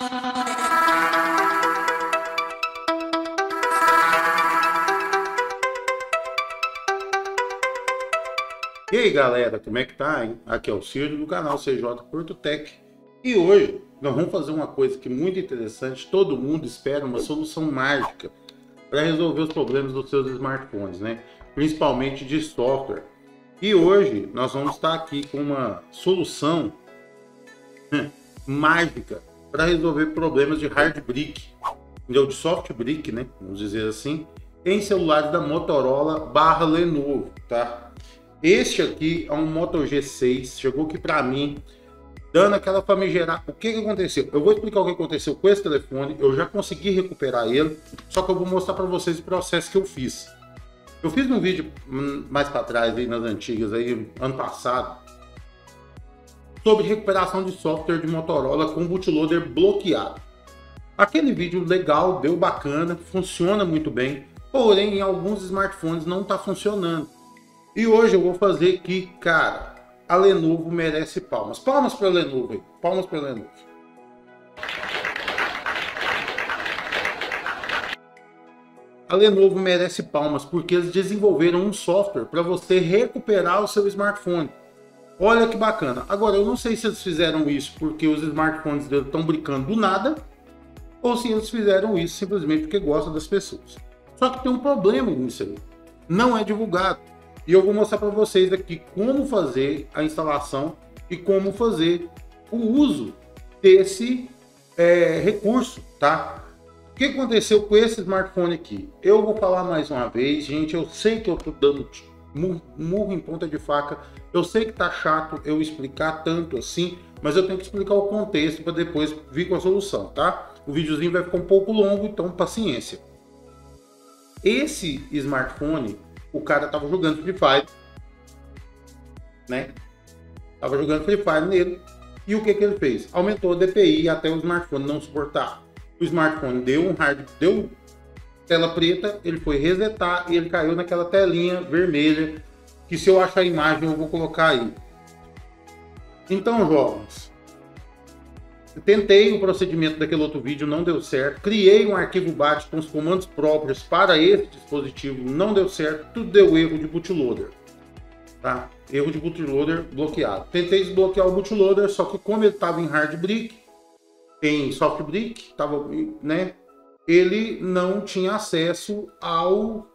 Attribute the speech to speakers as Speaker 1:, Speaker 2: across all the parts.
Speaker 1: E aí galera, como é que tá, hein? Aqui é o Ciro do canal CJ Porto Tech. E hoje nós vamos fazer uma coisa que é muito interessante. Todo mundo espera uma solução mágica para resolver os problemas dos seus smartphones, né? Principalmente de software. E hoje nós vamos estar aqui com uma solução mágica para resolver problemas de hard brick, entendeu? De soft brick, né? Vamos dizer assim, em celulares da Motorola / Lenovo, tá? Este aqui é um Moto G6, chegou aqui para mim, dando aquela famigerada. O que aconteceu? Eu vou explicar o que aconteceu com esse telefone, eu já consegui recuperar ele, só que eu vou mostrar para vocês o processo que eu fiz. Eu fiz um vídeo mais para trás, aí nas antigas, aí, ano passado, sobre recuperação de software de Motorola com bootloader bloqueado. Aquele vídeo legal, deu bacana, funciona muito bem, porém em alguns smartphones não está funcionando. E hoje eu vou fazer que, cara, a Lenovo merece palmas. Palmas para a Lenovo, aí. Palmas para a Lenovo. A Lenovo merece palmas porque eles desenvolveram um software para você recuperar o seu smartphone. Olha que bacana. Agora, eu não sei se eles fizeram isso porque os smartphones deles estão brincando do nada ou se eles fizeram isso simplesmente porque gostam das pessoas. Só que tem um problema nisso aí. Não é divulgado. E eu vou mostrar para vocês aqui como fazer a instalação e como fazer o uso desse recurso, tá? O que aconteceu com esse smartphone aqui? Eu vou falar mais uma vez, gente, eu sei que eu tô dando murro em ponta de faca, eu sei que tá chato eu explicar tanto assim, mas eu tenho que explicar o contexto para depois vir com a solução, tá? O videozinho vai ficar um pouco longo, então paciência. Esse smartphone, o cara tava jogando Free Fire, né? Tava jogando Free Fire nele. E o que que ele fez? Aumentou a DPI até o smartphone não suportar. O smartphone deu tela preta, ele foi resetar e ele caiu naquela telinha vermelha, que se eu achar a imagem eu vou colocar aí. Então, jovens, eu tentei o procedimento daquele outro vídeo, não deu certo. Criei um arquivo BAT com os comandos próprios para esse dispositivo, não deu certo. Tudo deu erro de bootloader, tá? Erro de bootloader bloqueado. Tentei desbloquear o bootloader, só que como ele estava em hard brick, em soft brick, tava, né? Ele não tinha acesso ao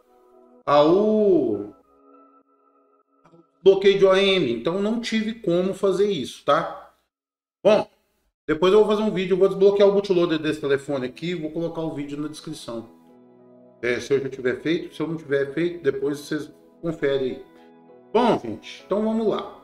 Speaker 1: bloqueio de OEM, então não tive como fazer isso, tá? Bom, depois eu vou fazer um vídeo, eu vou desbloquear o bootloader desse telefone aqui, vou colocar o vídeo na descrição. Se eu já tiver feito, se eu não tiver feito, depois vocês conferem aí. Bom, gente, então vamos lá.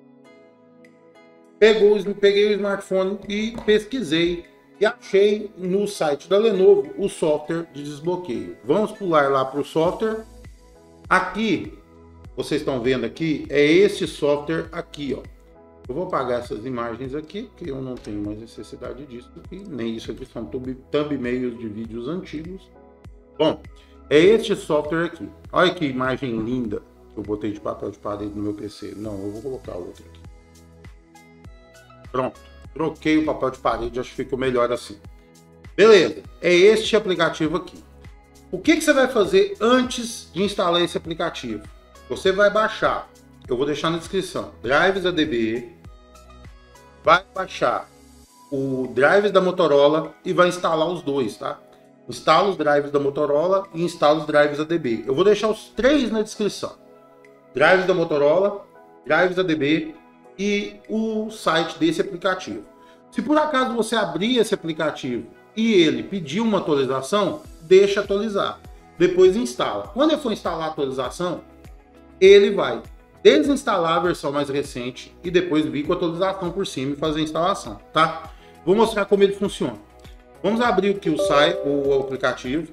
Speaker 1: Peguei o smartphone e pesquisei e achei no site da Lenovo o software de desbloqueio. Vamos pular lá para o software. Aqui, vocês estão vendo aqui, é esse software aqui, ó. Eu vou apagar essas imagens aqui, porque eu não tenho mais necessidade disso aqui, nem isso aqui são thumbnails de vídeos antigos. Bom, é este software aqui. Olha que imagem linda que eu botei de papel de parede no meu PC. Não, eu vou colocar outro aqui. Pronto, troquei o papel de parede, acho que ficou melhor assim. Beleza, é este aplicativo aqui. O que você vai fazer antes de instalar esse aplicativo? Você vai baixar, eu vou deixar na descrição, Drives ADB, vai baixar o Drives da Motorola e vai instalar os dois, tá? Instala os Drives da Motorola e instala os Drives ADB. Eu vou deixar os três na descrição. Drives da Motorola, Drives ADB e o site desse aplicativo. Se por acaso você abrir esse aplicativo e ele pedir uma atualização, deixa atualizar. Depois instala. Quando ele for instalar a atualização, ele vai desinstalar a versão mais recente e depois vir com a atualização por cima e fazer a instalação, tá? Vou mostrar como ele funciona. Vamos abrir aqui o aplicativo.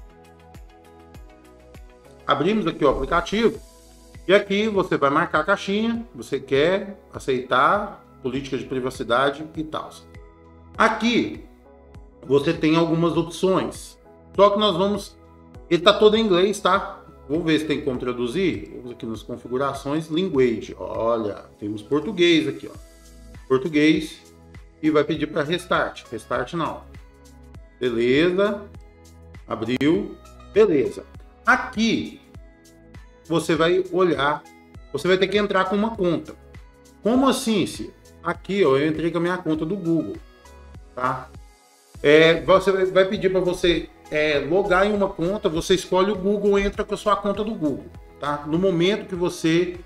Speaker 1: Abrimos aqui o aplicativo e aqui você vai marcar a caixinha, você quer aceitar política de privacidade e tal. Aqui você tem algumas opções, só que nós vamos, ele está todo em inglês, tá? Vamos ver se tem como traduzir. Vamos aqui nas configurações, language. Olha, temos português aqui, ó. Português. e vai pedir para restart. Restart não. Beleza. Abriu. Beleza. Aqui você vai olhar, você vai ter que entrar com uma conta. Como assim, Ciro? Aqui, ó, eu entrei com a minha conta do Google, tá? Você vai pedir para você logar em uma conta, você escolhe o Google, entra com a sua conta do Google, tá? No momento que você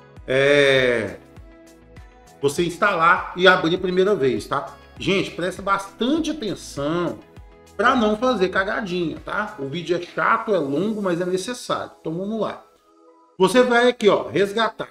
Speaker 1: instalar e abrir a primeira vez, tá? Gente, presta bastante atenção para não fazer cagadinha, tá? O vídeo é chato, é longo, mas é necessário. Então vamos lá. Você vai aqui, ó, resgatar.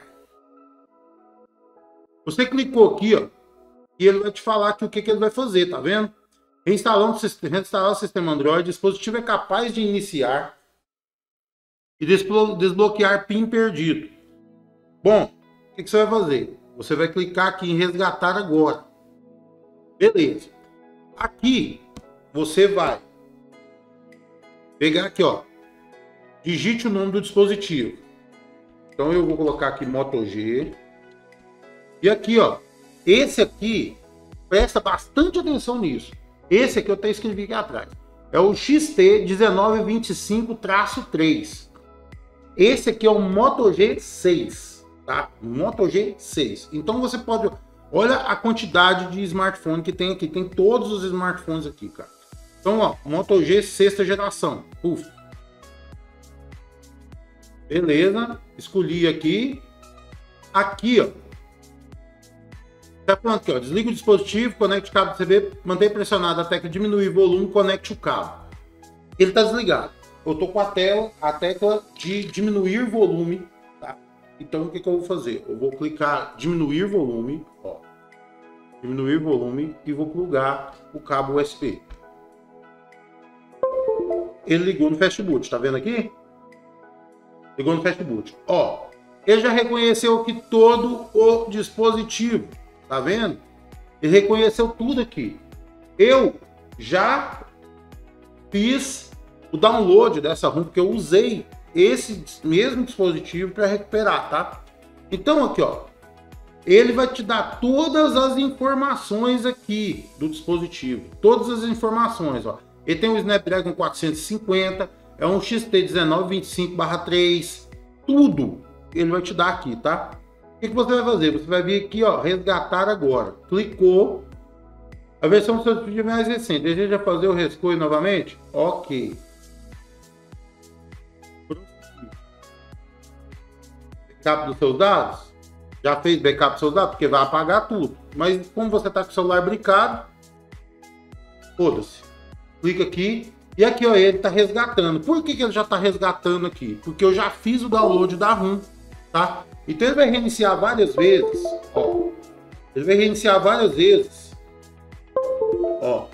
Speaker 1: Você clicou aqui, ó, e ele vai te falar aqui o que ele vai fazer, tá vendo? Reinstalar o sistema Android, o dispositivo é capaz de iniciar e desbloquear PIN perdido. Bom, o que você vai fazer? Você vai clicar aqui em resgatar agora. Beleza. Aqui você vai pegar aqui, ó, digite o nome do dispositivo. Então eu vou colocar aqui Moto G. E aqui, ó, esse aqui, presta bastante atenção nisso. Esse aqui eu até escrevi aqui atrás. É o XT1925-3. Esse aqui é o Moto G6, tá? Moto G6. Então você pode... Olha a quantidade de smartphone que tem aqui. Tem todos os smartphones aqui, cara. Então, ó, Moto G sexta geração. Uf. Beleza. Escolhi aqui. Aqui, ó. Tá pronto aqui, ó. Desliga o dispositivo, conecte o cabo USB, mantém pressionado a tecla diminuir volume, conecte o cabo. Ele tá desligado. Eu tô com a tecla de diminuir volume, tá? Então o que eu vou fazer? Eu vou clicar diminuir volume, ó. Diminuir volume e vou plugar o cabo USB. Ele ligou no Fastboot, tá vendo aqui? Ligou no Fastboot. Ó, ele já reconheceu aqui todo o dispositivo. Tá vendo? Ele reconheceu tudo aqui. Eu já fiz o download dessa ROM, porque eu usei esse mesmo dispositivo para recuperar, tá? Então aqui, ó, ele vai te dar todas as informações aqui do dispositivo. Todas as informações, ó. Ele tem um Snapdragon 450, é um XT1925/3, tudo ele vai te dar aqui, tá? O que você vai fazer? Você vai vir aqui, ó, resgatar agora. Clicou. A versão do seu dispositivo é mais recente. Deseja fazer o rescue novamente? Ok. Backup dos seus dados? Já fez backup dos seus dados? Porque vai apagar tudo. Mas como você está com o celular brincado, foda-se. Clica aqui. E aqui, ó, ele está resgatando. Por que ele já está resgatando aqui? Porque eu já fiz o download da ROM, tá? Então ele vai reiniciar várias vezes, ó. Ele vai reiniciar várias vezes, ó.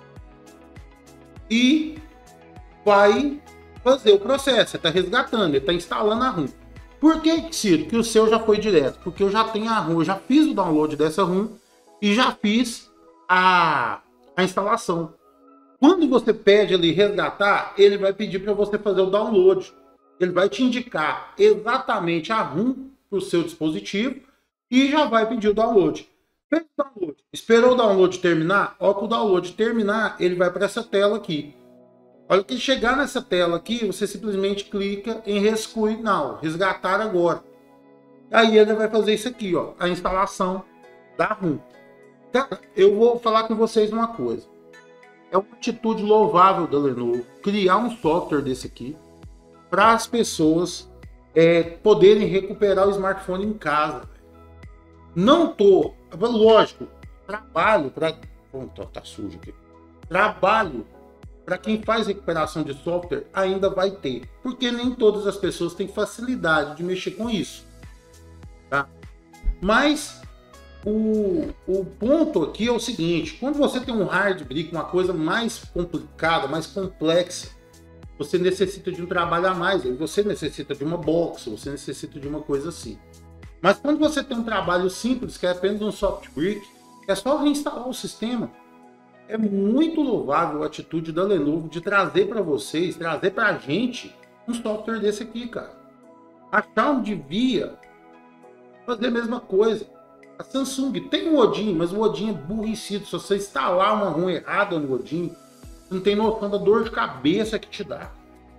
Speaker 1: E vai fazer o processo. Ele está resgatando, ele está instalando a ROM. Por que, Ciro, que o seu já foi direto? Porque eu já tenho a ROM, eu já fiz o download dessa ROM e já fiz a instalação. Quando você pede ali resgatar, ele vai pedir para você fazer o download. Ele vai te indicar exatamente a ROM para o seu dispositivo e já vai pedir o download. Fez o download. Esperou o download terminar? Ó, que o download terminar, ele vai para essa tela aqui. Olha que chegar nessa tela aqui, você simplesmente clica em Rescue Now, resgatar agora. Aí ele vai fazer isso aqui, ó, a instalação da ROM. Cara, eu vou falar com vocês uma coisa. É uma atitude louvável da Lenovo criar um software desse aqui para as pessoas poderem recuperar o smartphone em casa. Não tô, lógico, trabalho para... Tá sujo aqui. Trabalho para quem faz recuperação de software ainda vai ter, porque nem todas as pessoas têm facilidade de mexer com isso, tá? Mas o ponto aqui é o seguinte: quando você tem um hard brick, uma coisa mais complicada, mais complexa, você necessita de um trabalho a mais, você necessita de uma box, você necessita de uma coisa assim. Mas quando você tem um trabalho simples, que é apenas um soft brick, é só reinstalar o sistema. É muito louvável a atitude da Lenovo de trazer para vocês, trazer para a gente um software desse aqui, cara. A Xiaomi devia fazer a mesma coisa. A Samsung tem o Odin, mas o Odin é burricido. Se você instalar uma ROM errada no Odin, você não tem noção da dor de cabeça que te dá.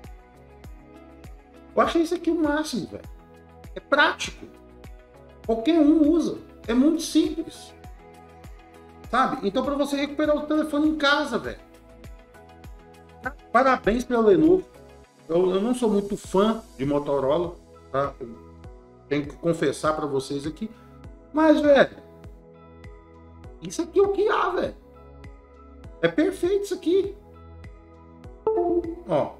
Speaker 1: Eu achei isso aqui o máximo, velho. É prático. Qualquer um usa. É muito simples. Sabe? Então, para você recuperar o telefone em casa, velho. Parabéns pela Lenovo. Eu não sou muito fã de Motorola, tá? Eu tenho que confessar para vocês aqui. Mas, velho, isso aqui é o que há, velho. É perfeito isso aqui. Ó.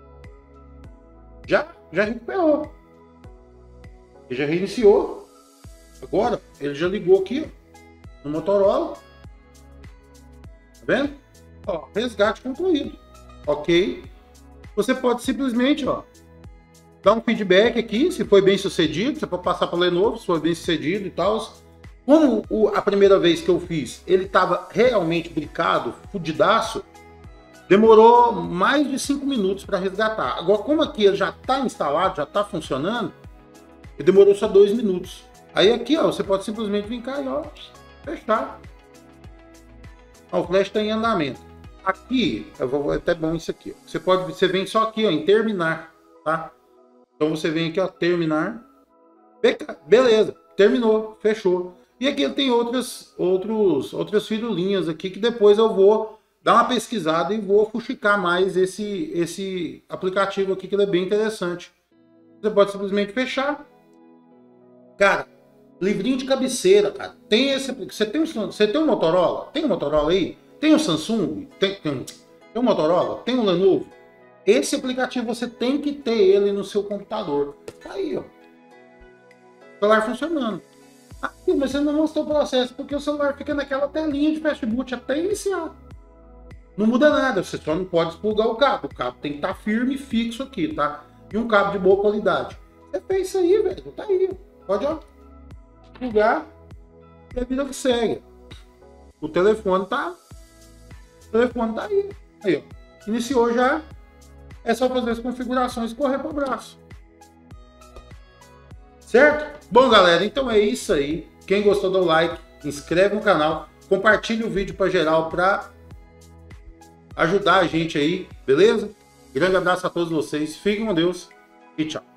Speaker 1: Já recuperou. Ele já reiniciou. Agora, ele já ligou aqui, ó, no Motorola. Tá vendo? Ó, resgate concluído. Ok. Você pode simplesmente, ó, dar um feedback aqui, se foi bem sucedido. Você pode passar para a Lenovo, se foi bem sucedido e tal. Como a primeira vez que eu fiz, ele estava realmente brincado, fudidaço, demorou mais de 5 minutos para resgatar. Agora, como aqui ele já está instalado, já está funcionando, ele demorou só 2 minutos. Aí aqui, ó, você pode simplesmente vir cá e, ó, fechar. Ó, o flash está em andamento. Aqui, é até bom isso aqui. Ó. Você vem só aqui, ó, em terminar, tá? Então você vem aqui, ó, terminar. Beleza, terminou, fechou. E aqui tem outras firulinhas aqui que depois eu vou dar uma pesquisada e vou fuxicar mais esse aplicativo aqui, que ele é bem interessante. Você pode simplesmente fechar. Cara, livrinho de cabeceira, cara. Tem esse. Você tem um Motorola? Tem um Motorola aí? Tem um Samsung? Tem um Motorola? Tem um Lenovo? Esse aplicativo você tem que ter ele no seu computador. Tá aí, ó. O celular funcionando. Ah, mas você não mostrou o processo, porque o celular fica naquela telinha de fast boot até iniciar. Não muda nada, você só não pode expurgar o cabo. O cabo tem que estar firme e fixo aqui, tá? E um cabo de boa qualidade. Você fez isso aí, velho. Tá aí. Pode, ó, plugar e a vida que segue. O telefone tá aí. Aí, ó. Iniciou já. É só fazer as configurações e correr para o braço. Certo? Bom, galera, então é isso aí. Quem gostou, dá o like, inscreve no canal, compartilhe o vídeo para geral para ajudar a gente aí, beleza? Grande abraço a todos vocês, fiquem com Deus e tchau.